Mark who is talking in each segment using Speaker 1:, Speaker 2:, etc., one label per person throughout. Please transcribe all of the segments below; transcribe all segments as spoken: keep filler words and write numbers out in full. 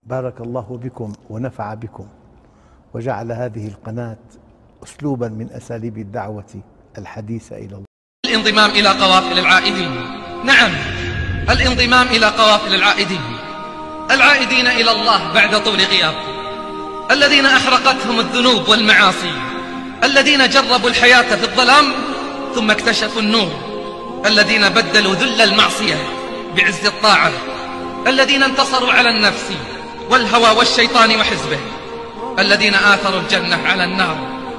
Speaker 1: بارك الله بكم ونفع بكم، وجعل هذه القناة أسلوبا من أساليب الدعوة الحديثة إلى الله.
Speaker 2: الانضمام إلى قوافل العائدين. نعم، الانضمام إلى قوافل العائدين، العائدين إلى الله بعد طول غياب، الذين أحرقتهم الذنوب والمعاصي، الذين جربوا الحياة في الظلام ثم اكتشفوا النور، الذين بدلوا ذل المعصية بعز الطاعة، الذين انتصروا على النفس والهوى والشيطان وحزبه، الذين آثروا الجنة على النار،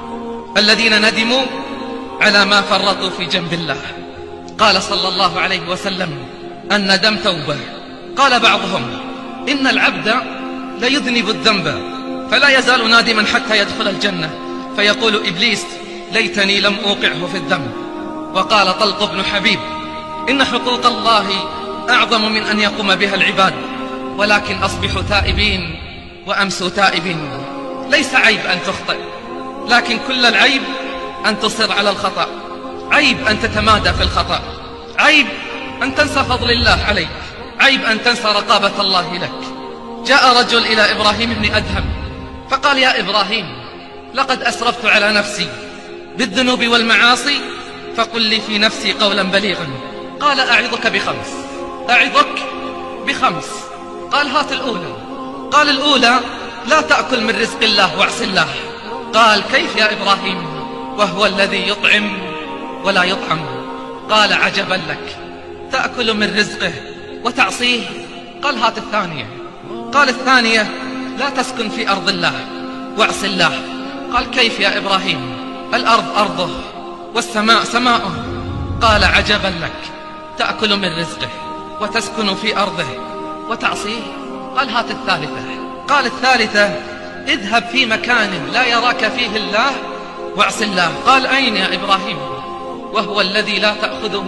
Speaker 2: الذين ندموا على ما فرطوا في جنب الله. قال صلى الله عليه وسلم: الندم توبة. قال بعضهم: إن العبد ليذنب الذنب فلا يزال نادما حتى يدخل الجنة، فيقول إبليس: ليتني لم أوقعه في الذنب. وقال طلق بن حبيب: إن حقوق الله أعظم من أن يقوم بها العباد، ولكن أصبحوا تائبين وأمسوا تائبين. ليس عيب أن تخطئ، لكن كل العيب أن تصر على الخطأ، عيب أن تتمادى في الخطأ، عيب أن تنسى فضل الله عليك، عيب أن تنسى رقابة الله لك. جاء رجل إلى إبراهيم بن أدهم فقال: يا إبراهيم، لقد أسرفت على نفسي بالذنوب والمعاصي، فقل لي في نفسي قولا بليغا. قال: أعظك بخمس، أعظك بخمس. قال: هات الأولى. قال: الأولى: لا تأكل من رزق الله واعص الله. قال: كيف يا إبراهيم وهو الذي يطعم ولا يطعم؟ قال: عجبا لك، تأكل من رزقه وتعصيه. قال: هات الثانية. قال: الثانية: لا تسكن في أرض الله واعص الله. قال: كيف يا إبراهيم؟ الأرض أرضه والسماء سماؤه. قال: عجبا لك، تأكل من رزقه وتسكن في أرضه وتعصيه. قال: هات الثالثة. قال: الثالثة: اذهب في مكان لا يراك فيه الله واعص الله. قال: أين يا إبراهيم وهو الذي لا تأخذه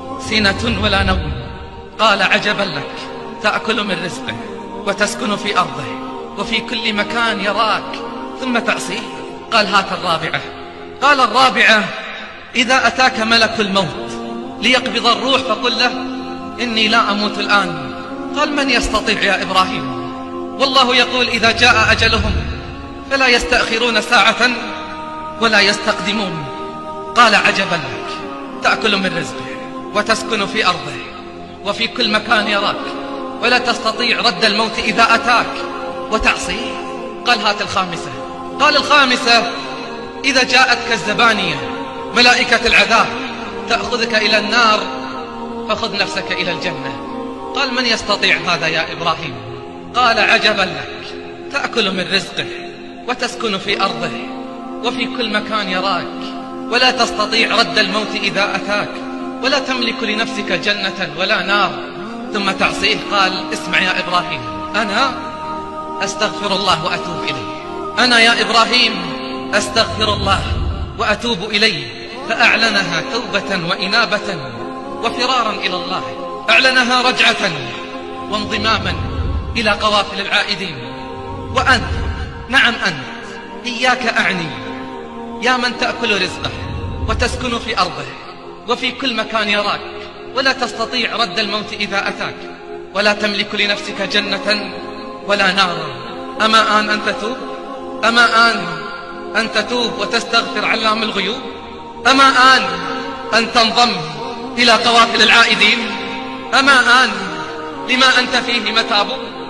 Speaker 2: سنة ولا نوم؟ قال: عجبا لك، تأكل من رزقه وتسكن في أرضه وفي كل مكان يراك ثم تعصيه. قال: هات الرابعة. قال: الرابعة: إذا أتاك ملك الموت ليقبض الروح فقل له: إني لا أموت الآن. قال: من يستطيع يا إبراهيم؟ والله يقول: إذا جاء أجلهم فلا يستأخرون ساعة ولا يستقدمون. قال: عجبا لك، تأكل من رزقه وتسكن في أرضه وفي كل مكان يراك ولا تستطيع رد الموت إذا أتاك وتعصيه. قال: هات الخامسة. قال: الخامسة: إذا جاءتك الزبانية ملائكة العذاب تأخذك إلى النار فخذ نفسك إلى الجنة. قال: من يستطيع هذا يا إبراهيم؟ قال: عجبا لك، تأكل من رزقه وتسكن في أرضه وفي كل مكان يراك ولا تستطيع رد الموت إذا أتاك ولا تملك لنفسك جنة ولا نار ثم تعصيه. قال: اسمع يا إبراهيم، أنا أستغفر الله وأتوب إليه، أنا يا إبراهيم أستغفر الله وأتوب إليه. فأعلنها توبة وإنابة وفرارا إلى الله، أعلنها رجعة وانضماما إلى قوافل العائدين. وأنت، نعم أنت، إياك أعني يا من تأكل رزقه وتسكن في أرضه وفي كل مكان يراك ولا تستطيع رد الموت إذا أتاك ولا تملك لنفسك جنة ولا نارا. أما آن أن تتوب؟ أما آن أن تتوب وتستغفر علام الغيوب؟ أما آن أن تنضم إلى قوافل العائدين؟ أما آن لما أنت فيه متاب؟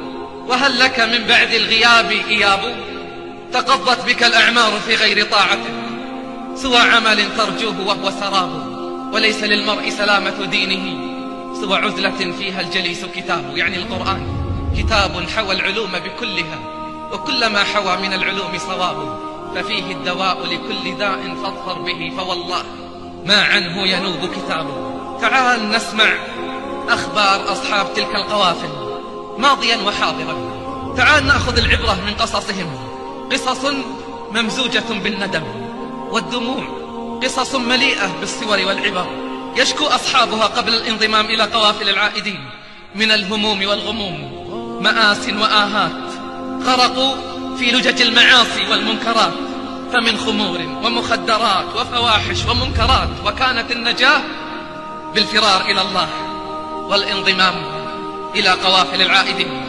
Speaker 2: وهل لك من بعد الغياب إياب؟ تقضت بك الأعمار في غير طاعته سوى عمل ترجوه وهو سراب، وليس للمرء سلامة دينه سوى عزلة فيها الجليس كتاب. يعني القرآن كتاب حوى العلوم بكلها، وكلما حوى من العلوم صواب، ففيه الدواء لكل داء فاظفر به، فوالله ما عنه ينوب كتابه. تعال نسمع أخبار أصحاب تلك القوافل ماضيا وحاضرا. تعال نأخذ العبرة من قصصهم، قصص ممزوجة بالندم والدموع، قصص مليئة بالصور والعبر، يشكو أصحابها قبل الانضمام إلى قوافل العائدين من الهموم والغموم، مآس وآهات، غرقوا في لجج المعاصي والمنكرات، فمن خمور ومخدرات وفواحش ومنكرات، وكانت النجاة بالفرار إلى الله والانضمام إلى قوافل العائدين.